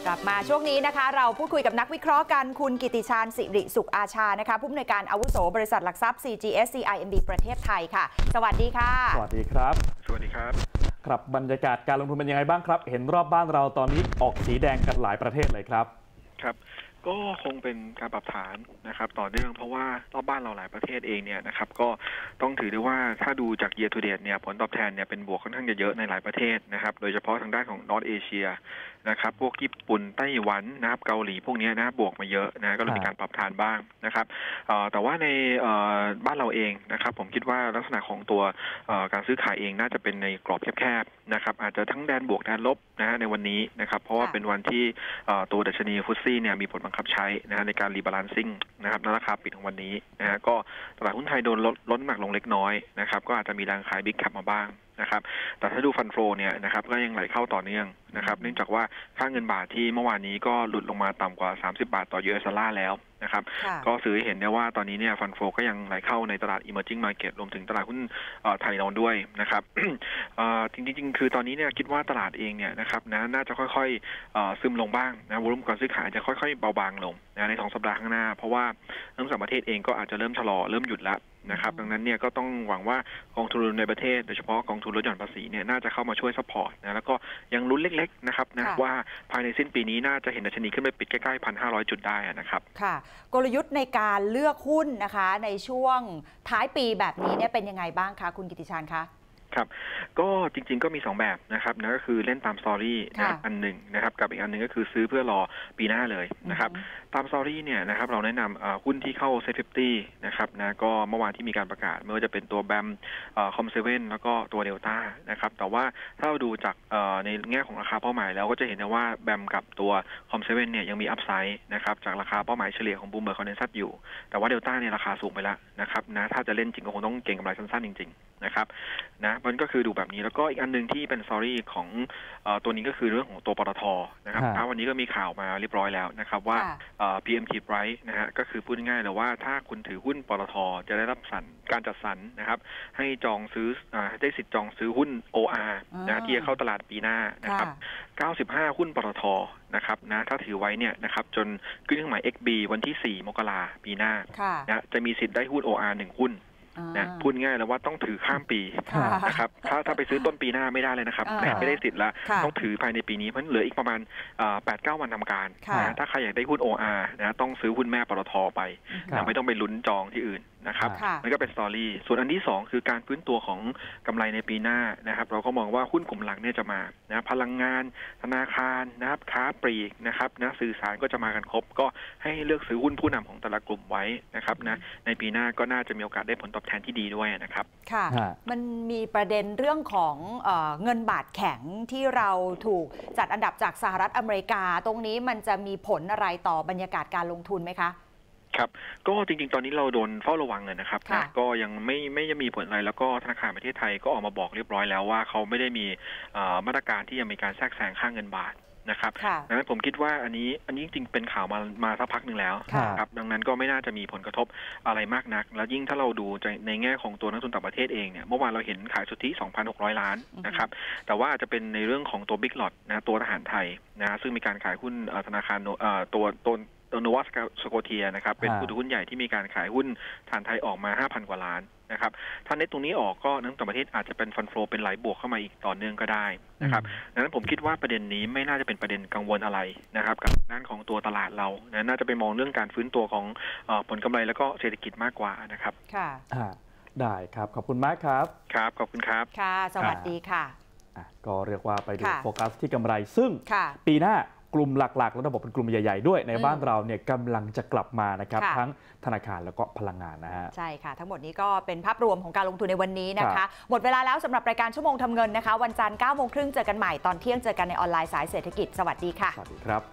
กลับมาช่วงนี้นะคะเราพูดคุยกับนักวิเคราะห์กันคุณกิติชาญสิริสุขอาชานะคะผู้อำนวยการอาวุโสบริษัทหลักทรัพย์ CGS CIMB ประเทศไทยค่ะสวัสดีค่ะสวัสดีครับสวัสดีครับครับบรรยากาศการลงทุนเป็นยังไงบ้างครับเห็นรอบบ้านเราตอนนี้ออกสีแดงกันหลายประเทศเลยครับครับก็คงเป็นการปรับฐานนะครับต่อเนื่องเพราะว่ารอบบ้านเราหลายประเทศเองเนี่ยนะครับก็ต้องถือได้ว่าถ้าดูจาก year to date เนี่ยผลตอบแทนเนี่ยเป็นบวกค่อนข้างจะเยอะในหลายประเทศนะครับโดยเฉพาะทางด้านของนอร์ทเอเชียนะครับพวกญี่ปุ่นไต้หวันนะครับเกาหลีพวกนี้นะบวกมาเยอะนะก็เลยมีการปรับฐานบ้างนะครับแต่ว่าในบ้านเราเองนะครับผมคิดว่าลักษณะของตัวการซื้อขายเองน่าจะเป็นในกรอบแคบๆนะครับอาจจะทั้งแดนบวกแดนลบนะในวันนี้นะครับเพราะว่าเป็นวันที่ตัวดัชนีฟุตซี่เนี่ยมีผลบังคับใช้นะในการรีบาลานซิ่งนะครับราคาปิดของวันนี้นะฮะก็ตลาดหุ้นไทยโดนลดน้ำหนักลงเล็กน้อยนะครับก็อาจจะมีแรงขายบิ๊กแคปมาบ้างนะครับแต่ถ้าดูฟันโฟเนี่ยนะครับก็ยังไหลเข้าต่อเนื่องนะครับเนื่องจากว่าค่าเงินบาทที่เมื่อวานนี้ก็หลุดลงมาต่ำกว่า30 บาทต่อ US ดอลลาร์แล้วนะครับก็สื่อเห็นได้ว่าตอนนี้เนี่ยฟันโฟก็ยังไหลเข้าในตลาด emerging market รวมถึงตลาดหุ้นไทยนอนด้วยนะครับ จริงๆคือตอนนี้เนี่ยคิดว่าตลาดเองเนี่ยนะครับน่าจะค่อยๆซึมลงบ้างนะวอลุ่มการซื้อขายจะค่อยๆเบาบางลงนะใน2 สัปดาห์ข้างหน้าเพราะว่าทั้ง2 ประเทศเองก็อาจจะเริ่มชะลอเริ่มหยุดแล้วนะครับดังนั้นเนี่ยก็ต้องหวังว่ากองทุนในประเทศโดยเฉพาะกองทุนลดหย่อนภาษีเนี่ยน่าจะเข้ามาช่วยซัพพอร์ตนะแล้วก็ยังลุ้นเล็กๆนะครับนะว่าภายในสิ้นปีนี้น่าจะเห็นดัชนีขึ้นไปปิดใกล้ๆ 1,500 จุดได้นะครับค่ะกลยุทธ์ในการเลือกหุ้นนะคะในช่วงท้ายปีแบบนี้เนี่ยเป็นยังไงบ้างคะคุณกิติชาญคะครับก็จริงๆก็มี2แบบนะครับนะก็คือเล่นตามสตอรี่นะอันหนึ่งนะครับกับอีกอันหนึ่งก็คือซื้อเพื่อรอปีหน้าเลยนะครับตามสตอรี่เนี่ยนะครับเราแนะนำหุ้นที่เข้าเซ็ต50นะครับนะก็เมื่อวานที่มีการประกาศไม่ว่าจะเป็นตัวแบมคอมเซเว่นแล้วก็ตัวเดลต้านะครับแต่ว่าถ้าเราดูจากในแง่ของราคาเป้าหมายแล้วก็จะเห็นได้ว่าแบมกับตัวคอมเซเว่นเนี่ยยังมีอัพไซด์นะครับจากราคาเป้าหมายเฉลี่ยของบูมเบอร์คอนเดนซัสอยู่แต่ว่าเดลต้าเนี่ยราคาสูงไปแล้วนะครับนะถ้าจะเล่นจริงก็คงต้องเก็งกำไรสั้นๆจริงๆนะครับนะมันก็คือดูแบบนี้แล้วก็อีกอันนึงที่เป็นสตอรี่ของตัวนี้ก็คือเรื่องของตัวปตท.นะครับวันนี้ก็มีข่าวมาเรียบร้อยแล้วนะครับว่าPMT Bright นะฮะก็คือพูดง่ายๆเลยว่าถ้าคุณถือหุ้นปตท.จะได้รับการจัดสรรนะครับให้จองซื้อได้สิทธิ์จองซื้อหุ้น OR นะที่จะเข้าตลาดปีหน้านะครับ95หุ้นปตท.นะครับนะถ้าถือไว้เนี่ยนะครับจนขึ้นเครื่องหมาย XB วันที่4 มกราคมปีหน้านะจะมีสิทธิ์ได้หุ้น OR 1 หุ้นนะพูดง่ายแล้วว่าต้องถือข้ามปีนะครับถ้าไปซื้อต้นปีหน้าไม่ได้เลยนะครับไม่ได้สิทธิ์ละต้องถือภายในปีนี้เพราะเหลืออีกประมาณ8-9 วันทำการนะถ้าใครอยากได้หุ้น OR นะต้องซื้อหุ้นแม่ปตท.ไปนะไม่ต้องไปลุ้นจองที่อื่นนะครับมันก็เป็นสตอรี่ส่วนอันที่2คือการฟื้นตัวของกำไรในปีหน้านะครับเราก็มองว่าหุ้นกลุ่มหลักเนี่ยจะมานะพลังงานธนาคารนะครับค้าปลีกนะครับนะสื่อสารก็จะมากันครบก็ให้เลือกซื้อหุ้นผู้นำของแต่ละกลุ่มไว้นะครับนะในปีหน้าก็น่าจะมีโอกาสได้ผลตอบแทนที่ดีด้วยนะครับค่ะมันมีประเด็นเรื่องของเงินบาทแข็งที่เราถูกจัดอันดับจากสหรัฐอเมริกาตรงนี้มันจะมีผลอะไรต่อบรรยากาศการลงทุนไหมคะครับก็จริงๆตอนนี้เราโดนเฝ้าระวังเลยนะครับนะก็ยังไม่มีผลอะไรแล้วก็ธนาคารประเทศไทยก็ออกมาบอกเรียบร้อยแล้วว่าเขาไม่ได้มีมาตรการที่จะมีการแทรกแซงค่าเงินบาทนะครับดังนั้นผมคิดว่าอันนี้จริงๆเป็นข่าวมาสักพักหนึ่งแล้วครับดังนั้นก็ไม่น่าจะมีผลกระทบอะไรมากนักแล้วยิ่งถ้าเราดูในแง่ของตัวนักทุนต่างประเทศเองเนี่ยเมื่อวานเราเห็นขายสุทธิ 2,600 ล้านนะครับแต่ว่าจะเป็นในเรื่องของตัวบิ๊กล็อตนะตัวทหารไทยนะซึ่งมีการขายหุ้นธนาคารตัวโนวาสโกเทียนะครับเป็นผู้ถือหุ้นใหญ่ที่มีการขายหุ้นฐานไทยออกมา 5,000 กว่าล้านนะครับถ้าในตรงนี้ออกก็นักต่างประเทศอาจจะเป็นฟันโฟเป็นไหลบวกเข้ามาอีกต่อเนื่องก็ได้นะครับดังนั้นผมคิดว่าประเด็นนี้ไม่น่าจะเป็นประเด็นกังวลอะไรนะครับกับด้านของตัวตลาดเรานะน่าจะไปมองเรื่องการฟื้นตัวของผลกำไรแล้วก็เศรษฐกิจมากกว่านะครับค่ะได้ครับขอบคุณมากครับครับขอบคุณครับค่ะสวัสดีค่ะก็เรียกว่าไปดูโฟกัสที่กำไรซึ่งปีหน้ากลุ่มหลักๆแล้วระบบเป็นกลุ่มใหญ่ๆด้วยในบ้านเราเนี่ยกำลังจะกลับมานะครับทั้งธนาคารแล้วก็พลังงานนะฮะใช่ค่ะทั้งหมดนี้ก็เป็นภาพรวมของการลงทุนในวันนี้นะคะหมดเวลาแล้วสำหรับรายการชั่วโมงทำเงินนะคะวันจันทร์ 9:30 น.เจอกันใหม่ตอนเที่ยงเจอกันในออนไลน์สายเศรษฐกิจสวัสดีค่ะสวัสดีครับ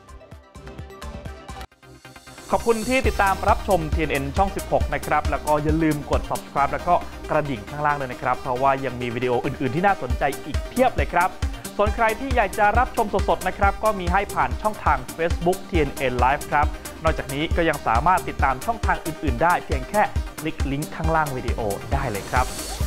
ขอบคุณที่ติดตามรับชม TNN ช่อง 16 นะครับแล้วก็อย่าลืมกด subscribe แล้วก็กระดิ่งข้างล่างเลยนะครับเพราะว่ายังมีวิดีโออื่นๆที่น่าสนใจอีกเพียบเลยครับส่วนใครที่อยากจะรับชมสดๆนะครับก็มีให้ผ่านช่องทาง Facebook TNN Live ครับนอกจากนี้ก็ยังสามารถติดตามช่องทางอื่นๆได้เพียงแค่คลิกลิงก์ข้างล่างวิดีโอได้เลยครับ